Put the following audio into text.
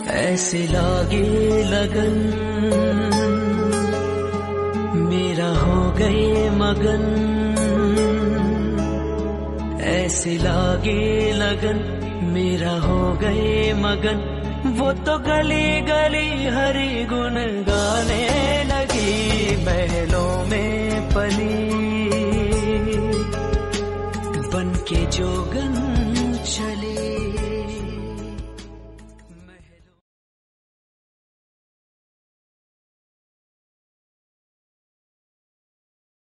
ऐसे लागे लगन मेरा हो गए मगन, ऐसे लागे लगन मेरा हो गए मगन। वो तो गली गली हरी गुन गा